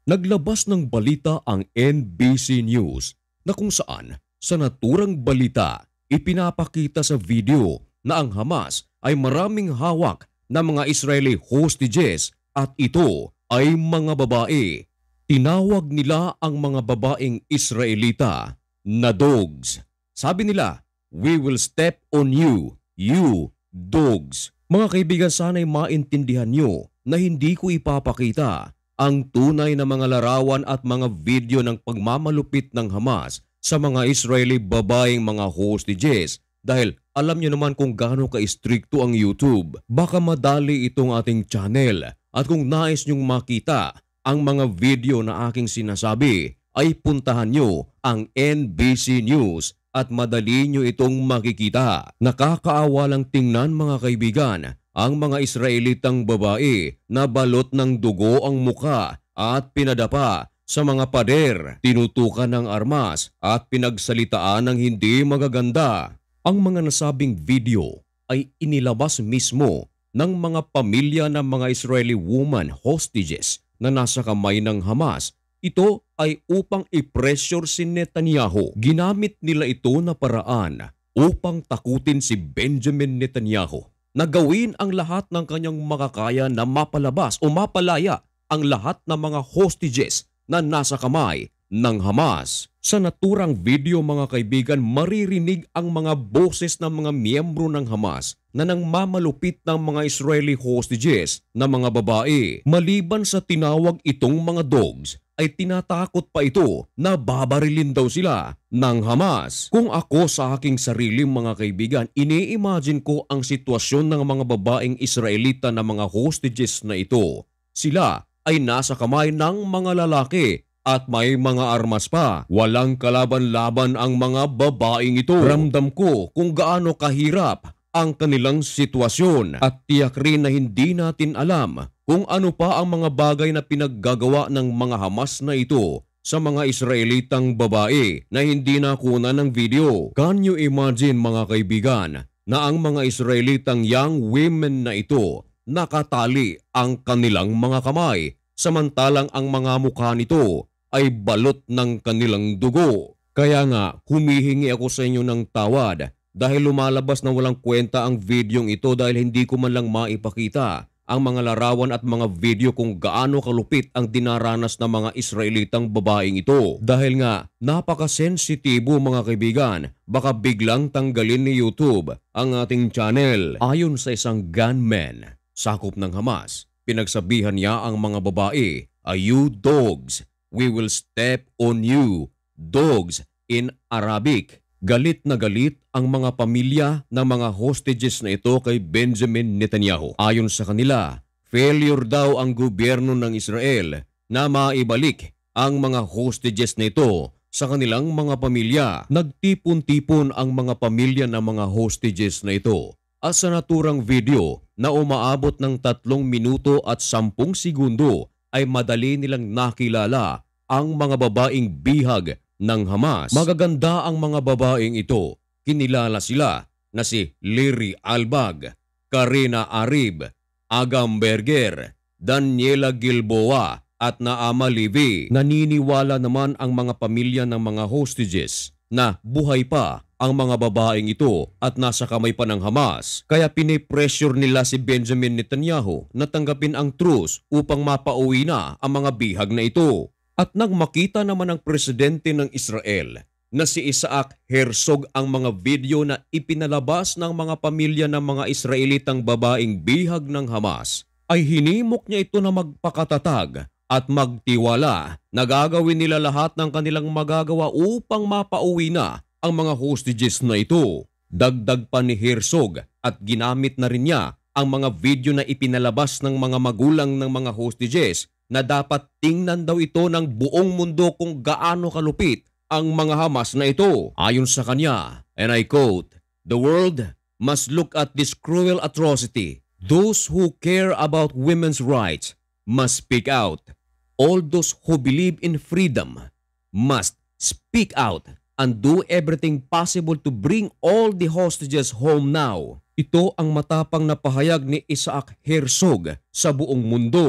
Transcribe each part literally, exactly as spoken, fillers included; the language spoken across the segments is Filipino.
Naglabas ng balita ang N B C News na kung saan sa naturang balita ipinapakita sa video na ang Hamas ay maraming hawak na mga Israeli hostages at ito ay mga babae. Tinawag nila ang mga babaeng Israelita na dogs. Sabi nila, "We will step on you, you dogs." Mga kaibigan, sana'y maintindihan nyo na hindi ko ipapakita ang tunay na mga larawan at mga video ng pagmamalupit ng Hamas sa mga Israeli babaeng mga hostages dahil alam nyo naman kung gaano ka-stricto ang YouTube. Baka madali itong ating channel at kung nais nyong makita ang mga video na aking sinasabi ay puntahan nyo ang N B C News at madali nyo itong makikita. Nakakaawa lang tingnan mga kaibigan ang mga Israelitang babae na balot ng dugo ang muka at pinadapa sa mga pader, tinutukan ng armas at pinagsalitaan ng hindi magaganda. Ang mga nasabing video ay inilabas mismo ng mga pamilya ng mga Israeli woman hostages na nasa kamay ng Hamas. Ito ay upang i-pressure si Netanyahu. Ginamit nila ito na paraan upang takutin si Benjamin Netanyahu na gawin ang lahat ng kanyang makakaya na mapalabas o mapalaya ang lahat ng mga hostages na nasa kamay ng Hamas. Sa naturang video mga kaibigan, maririnig ang mga boses ng mga miyembro ng Hamas na nang mamalupit ng mga Israeli hostages na mga babae. Maliban sa tinawag itong mga dogs, ay tinatakot pa ito na babarilin daw sila ng Hamas. Kung ako sa aking sarili mga kaibigan, ini-imagine ko ang sitwasyon ng mga babaeng Israelita na mga hostages na ito. Sila ay nasa kamay ng mga lalaki at may mga armas pa. Walang kalaban-laban ang mga babaeng ito. Ramdam ko kung gaano kahirap ang kanilang sitwasyon at tiyak rin na hindi natin alam kung ano pa ang mga bagay na pinaggagawa ng mga Hamas na ito sa mga Israelitang babae na hindi nakuna ng video. Can you imagine mga kaibigan na ang mga Israelitang young women na ito nakatali ang kanilang mga kamay samantalang ang mga mukha nito ay balot ng kanilang dugo. Kaya nga humihingi ako sa inyo ng tawad dahil lumalabas na walang kwenta ang videong ito dahil hindi ko man lang maipakita ang mga larawan at mga video kung gaano kalupit ang dinaranas ng mga Israelitang babaeng ito. Dahil nga napakasensitibo mga kaibigan, baka biglang tanggalin ni YouTube ang ating channel. Ayon sa isang gunman, sakop ng Hamas, pinagsabihan niya ang mga babae, "Are you dogs? We will step on you, dogs," in Arabic. Galit na galit ang mga pamilya ng mga hostages na ito kay Benjamin Netanyahu. Ayon sa kanila, failure daw ang gobyerno ng Israel na maibalik ang mga hostages na ito sa kanilang mga pamilya. Nagtipon-tipon ang mga pamilya ng mga hostages na ito. At sa naturang video na umaabot ng tatlong minuto at sampung segundo ay madali nilang nakilala ang mga babaeng bihag ng Hamas. Magaganda ang mga babaeng ito. Kinilala sila na si Liri Albag, Karina Arib, Agam Berger, Daniela Gilboa at Naama Levi. Naniniwala naman ang mga pamilya ng mga hostages na buhay pa ang mga babaeng ito at nasa kamay pa ng Hamas. Kaya pinipressure nila si Benjamin Netanyahu na tanggapin ang truce upang mapauwi na ang mga bihag na ito. At nang makita naman ng presidente ng Israel na si Isaac Herzog ang mga video na ipinalabas ng mga pamilya ng mga Israelitang babaeng bihag ng Hamas, ay hinimok niya ito na magpakatatag at magtiwala na gagawin nila lahat ng kanilang magagawa upang mapauwi na ang mga hostages na ito. Dagdag pa ni Herzog at ginamit na rin niya ang mga video na ipinalabas ng mga magulang ng mga hostages na dapat tingnan daw ito ng buong mundo kung gaano kalupit ang mga Hamas na ito. Ayon sa kanya, and I quote, "The world must look at this cruel atrocity. Those who care about women's rights must speak out. All those who believe in freedom must speak out and do everything possible to bring all the hostages home now." Ito ang matapang na pahayag ni Isaac Herzog sa buong mundo.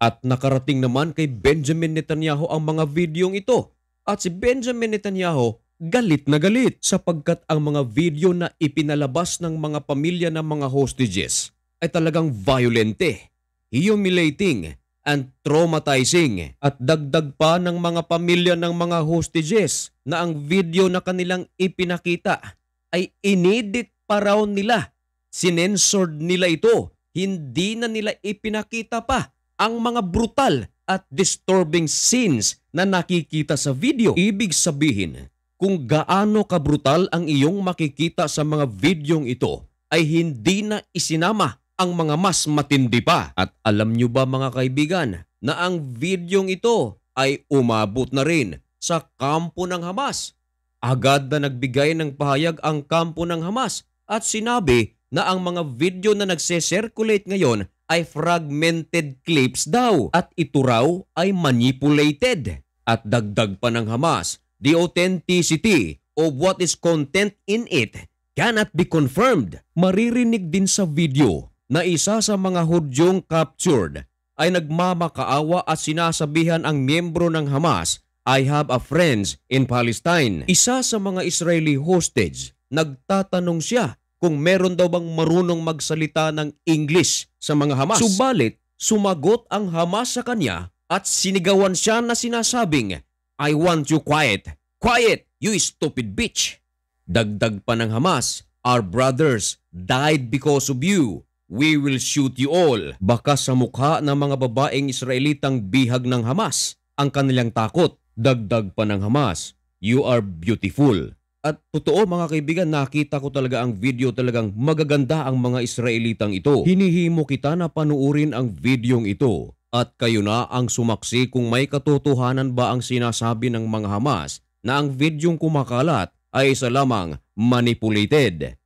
At nakarating naman kay Benjamin Netanyahu ang mga videong ito. At si Benjamin Netanyahu galit na galit sapagkat ang mga video na ipinalabas ng mga pamilya ng mga hostages ay talagang violente, humiliating, and traumatizing. At dagdag pa ng mga pamilya ng mga hostages na ang video na kanilang ipinakita ay inedit pa raw nila. Sinensored nila ito. Hindi na nila ipinakita pa ang mga brutal at disturbing scenes na nakikita sa video. Ibig sabihin, kung gaano kabrutal ang iyong makikita sa mga videong ito, ay hindi na isinama ang mga mas matindi pa. At alam nyo ba mga kaibigan, na ang videong ito ay umabot na rin sa kampo ng Hamas. Agad na nagbigay ng pahayag ang kampo ng Hamas at sinabi na ang mga video na nagse-circulate ngayon ay fragmented clips daw at ito raw ay manipulated. At dagdag pa ng Hamas, the authenticity of what is content in it cannot be confirmed. Maririnig din sa video na isa sa mga Hudyong captured ay nagmamakaawa at sinasabihan ang miyembro ng Hamas, "I have a friends in Palestine." Isa sa mga Israeli hostage, nagtatanong siya kung meron daw bang marunong magsalita ng English sa mga Hamas. Subalit, sumagot ang Hamas sa kanya at sinigawan siya na sinasabing, "I want you quiet. Quiet, you stupid bitch." Dagdag pa ng Hamas, "Our brothers died because of you. We will shoot you all." Baka sa mukha ng mga babaeng Israelitang bihag ng Hamas ang kanilang takot. Dagdag pa ng Hamas, "You are beautiful." At totoo mga kaibigan, nakita ko talaga ang video, talagang magaganda ang mga Israelitang ito. Hinihimo kita na panuurin ang videong ito. At kayo na ang sumaksi kung may katotohanan ba ang sinasabi ng mga Hamas na ang videong kumakalat ay isa lamang manipulated.